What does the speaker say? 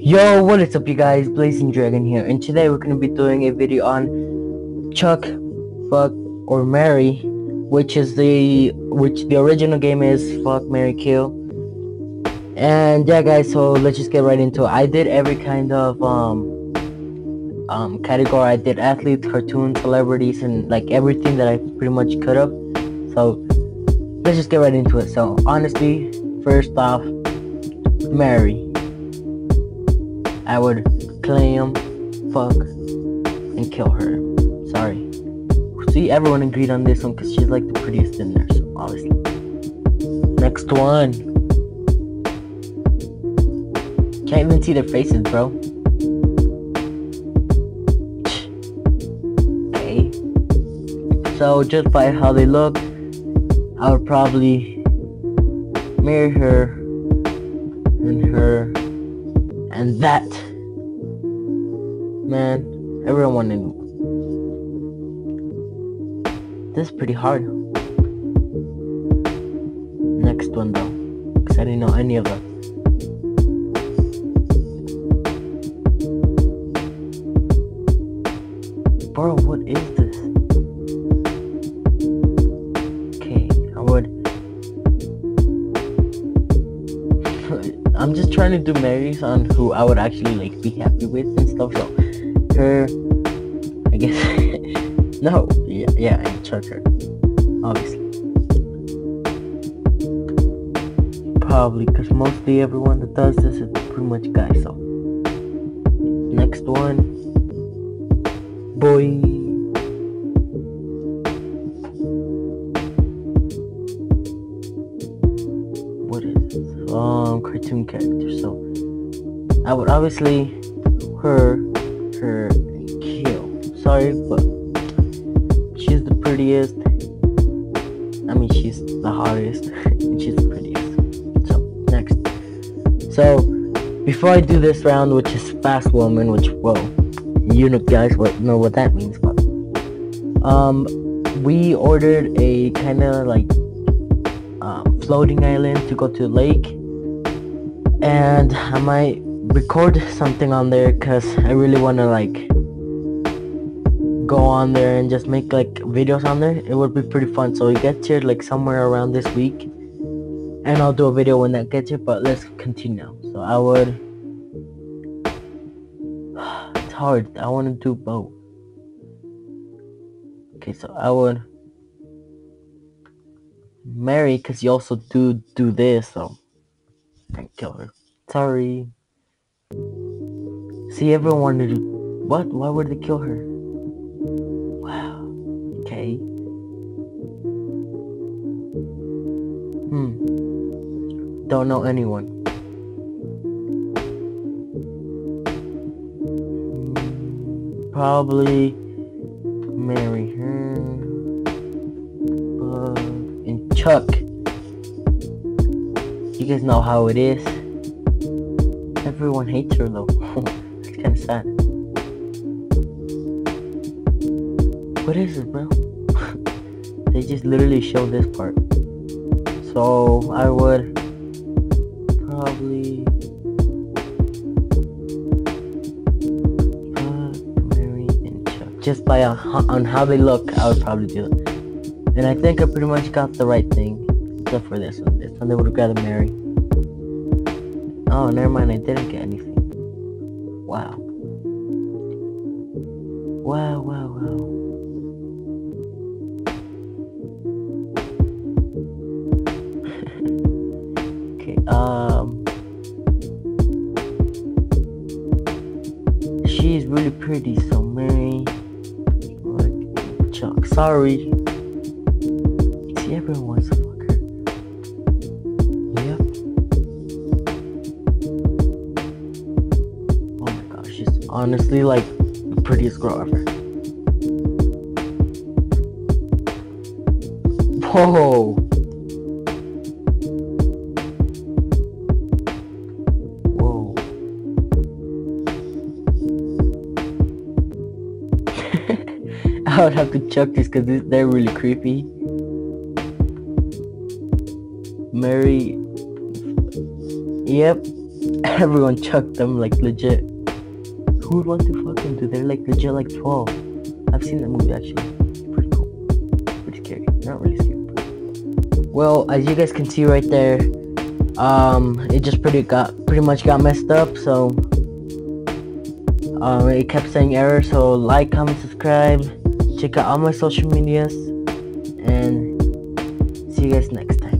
Yo, what is up you guys, Blazing Dragon here, and today we're going to be doing a video on Chuck, Fuck, or Marry, which the original game is Fuck, Marry, Kill. And yeah guys, so let's just get right into it. I did every kind of category. I did athletes, cartoons, celebrities, and like everything that I pretty much could have. So let's just get right into it. So honestly, first off, Marry. I would claim, fuck, and kill her. Sorry. See, everyone agreed on this one because she's like the prettiest in there, so obviously. Next one. Can't even see their faces, bro. Okay. So, just by how they look, I would probably marry her and her. And that, man, everyone wanted. This is pretty hard. Next one though, because I didn't know any of them. Bro, what is this? Okay, I would. I'm just trying to do marries on who I would actually like be happy with and stuff. So her, I guess. No, yeah, and Chuck her, obviously. Probably because mostly everyone that does this is pretty much guys. So next one, boy. What is this? Cartoon character. So I would obviously her kill. Sorry, but she's the prettiest. I mean, she's the hottest and she's the prettiest. So next. So before I do this round, which is fast woman, which you know guys know what that means, but we ordered a kind of like floating island to go to the lake, and I might record something on there because I really want to like go on there and just make like videos on there. It would be pretty fun. So it gets here like somewhere around this week, and I'll do a video when that gets here. But let's continue now. So I would it's hard. I want to do both. Okay, so I would marry because you also do this, so I kill her. Sorry. See, everyone wanted to. What? Why would they kill her? Wow. Okay. Don't know anyone. Probably marry her. And Chuck. You guys know how it is. Everyone hates her though. It's kind of sad. What is it, bro? They just literally show this part. So I would probably marry and Chuck. Just by on how they look, I would probably do it. And I think I pretty much got the right thing, except for this one. This one they would have rather marry. Oh, never mind, I didn't get anything. Wow. Wow. Okay, she's really pretty, so marry like Chuck. Sorry. See, everyone wants to fuck her. Yep. Oh my gosh, she's honestly like the prettiest girl ever. Whoa. Whoa. I would have to chuck this because they're really creepy. Mary. Yep. everyone chucked them, like, legit. Who would want to fucking do? They're like legit like 12. I've seen that movie actually. Pretty cool. Pretty scary. Not really scary. Well, as you guys can see right there, it just pretty much got messed up. So it kept saying error. So like, comment, subscribe, check out all my social medias, and see you guys next time.